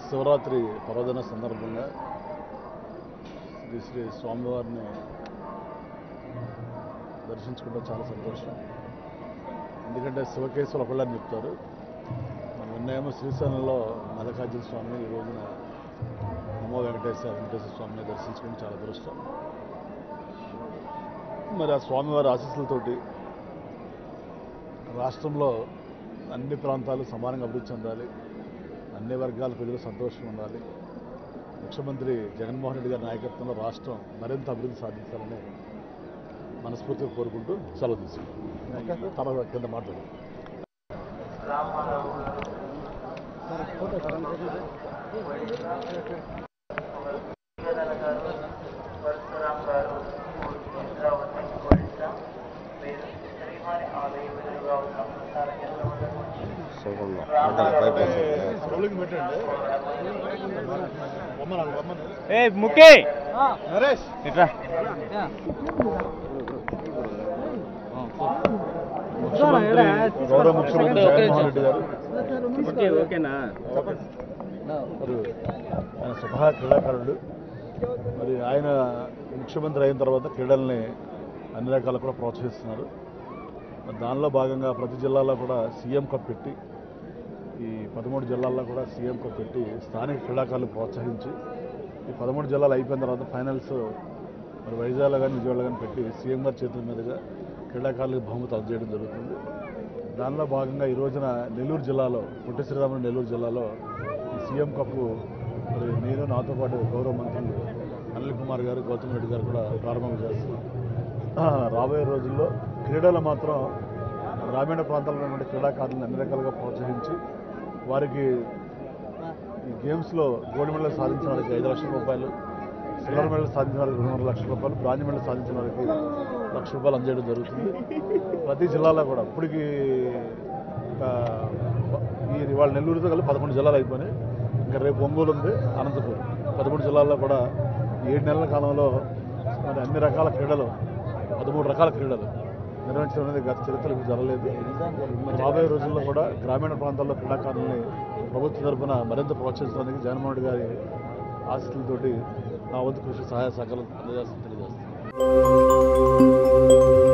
శివరాత్రి పర్వదిన సందర్భంగా శ్రీ స్వామివారిని దర్శించుకుంటే చాలా సంతోషం. ఎందుకంటే శివకేశవులు ఒకళ్ళని చెప్తారు. నిన్నేమో శ్రీశైలంలో మల్లికార్జున స్వామిని, ఈ రోజున నమో వెంకటేశ్వర స్వామిని దర్శించుకుంటే చాలా అదృష్టం. మరి ఆ స్వామివారి ఆశీస్సులతోటి రాష్ట్రంలో అన్ని ప్రాంతాలు సమానంగా అభివృద్ధి చెందాలి, అన్ని వర్గాల ప్రజలు సంతోషంగా ఉండాలి. ముఖ్యమంత్రి జగన్మోహన్ రెడ్డి గారి నాయకత్వంలో రాష్ట్రం మరింత అభివృద్ధి సాధించాలని మనస్ఫూర్తిగా కోరుకుంటూ సెలవు తీసుకుంటాం. తర్వాత కింద మాట్లాడు. ముఖ్య గౌరవ ముఖ్యమంత్రి జగన్మోహన్ రెడ్డి గారు ఆయన స్వతహా క్రీడాకారుడు. మరి ఆయన ముఖ్యమంత్రి అయిన తర్వాత క్రీడల్ని అన్ని రకాలు కూడా ప్రోత్సహిస్తున్నారు. మరి దానిలో భాగంగా ప్రతి జిల్లాలో కూడా సీఎం కప్ పెట్టి, ఈ 13 జిల్లాల్లో కూడా సీఎం కప్ పెట్టి స్థానిక క్రీడాకారులు ప్రోత్సహించి, ఈ 13 జిల్లాలు అయిపోయిన తర్వాత ఫైనల్స్ మరి వైజాగ్లో కానీ విజయవాడలో కానీ పెట్టి సీఎం గారి చేతుల మీదుగా క్రీడాకారులకు బహుమతి అందజేయడం జరుగుతుంది. దానిలో భాగంగా ఈ రోజున నెల్లూరు జిల్లాలో, పొట్టి శ్రీరాములు నెల్లూరు జిల్లాలో ఈ సీఎం కప్ మరి నేను, నాతో పాటు గౌరవ మంత్రులు అనిల్ కుమార్ గారు, గౌతమ్ రెడ్డి గారు కూడా ప్రారంభం చేస్తున్నారు. రాబోయే రోజుల్లో క్రీడలు మాత్రం గ్రామీణ ప్రాంతాల్లో ఉన్నటువంటి క్రీడాకారులను అన్ని రకాలుగా ప్రోత్సహించి, వారికి ఈ గేమ్స్లో గోల్డ్ మెడల్ సాధించిన వారికి 5 లక్షల రూపాయలు, సిల్వర్ మెడల్ సాధించిన వారికి 2 లక్షల రూపాయలు, బ్రాంజ్ మెడల్ సాధించిన వారికి 1 లక్ష రూపాయలు అందజేయడం జరుగుతుంది. ప్రతి జిల్లాలో కూడా ఇప్పటికీ ఇవాళ నెల్లూరుతో కలిపి 11 జిల్లాలు అయిపోయినాయి. ఇంకా రేపు ఒంగోలు ఉంది, అనంతపురం, 13 జిల్లాల్లో కూడా 7 నెలల కాలంలో మరి అన్ని రకాల క్రీడలు, 13 రకాల క్రీడలు నిర్వహించడం అనేది గత చరిత్రలో జరగలేదు. రాబోయే రోజుల్లో కూడా గ్రామీణ ప్రాంతాల్లో క్రీడాకారులని ప్రభుత్వం తరఫున మరింత ప్రోత్సహించడానికి జగన్మోహన్ రెడ్డి గారి ఆశీస్సులతోటి నా వంతు కృషి సహాయ సహకారాలు తెలియజేస్తాను.